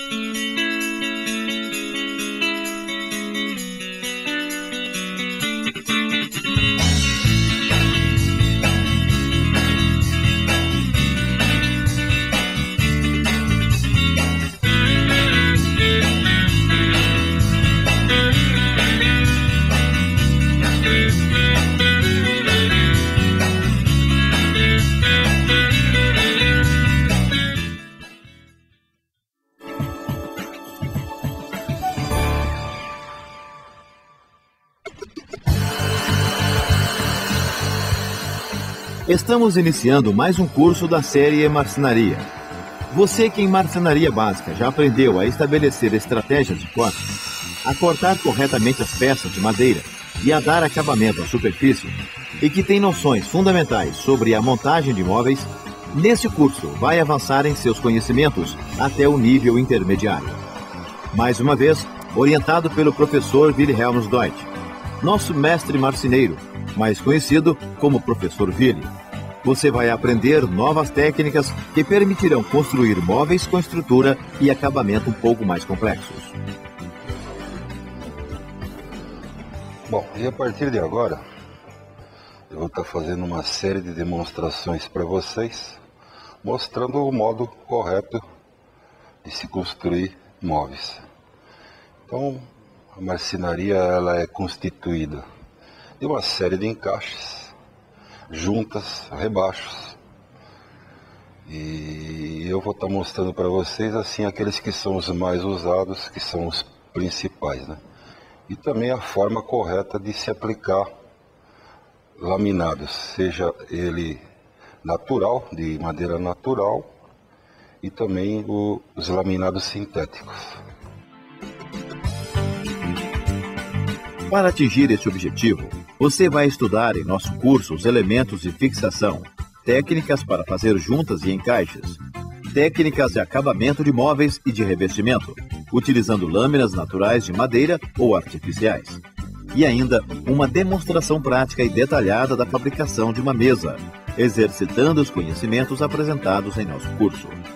Estamos iniciando mais um curso da série Marcenaria. Você que em marcenaria básica já aprendeu a estabelecer estratégias de corte, a cortar corretamente as peças de madeira e a dar acabamento à superfície, e que tem noções fundamentais sobre a montagem de móveis, nesse curso vai avançar em seus conhecimentos até o nível intermediário. Mais uma vez, orientado pelo professor Wilhelmus Deutsch, nosso mestre marceneiro, mais conhecido como Professor Willi. Você vai aprender novas técnicas que permitirão construir móveis com estrutura e acabamento um pouco mais complexos. Bom, e a partir de agora, eu vou estar fazendo uma série de demonstrações para vocês, mostrando o modo correto de se construir móveis. Então, a marcenaria ela é constituída de uma série de encaixes, juntas, rebaixos. E eu vou estar mostrando para vocês assim aqueles que são os mais usados, que são os principais, né? E também a forma correta de se aplicar laminados, seja ele natural, de madeira natural, e também os laminados sintéticos. Para atingir este objetivo, você vai estudar em nosso curso os elementos de fixação, técnicas para fazer juntas e encaixes, técnicas de acabamento de móveis e de revestimento, utilizando lâminas naturais de madeira ou artificiais. E ainda uma demonstração prática e detalhada da fabricação de uma mesa, exercitando os conhecimentos apresentados em nosso curso.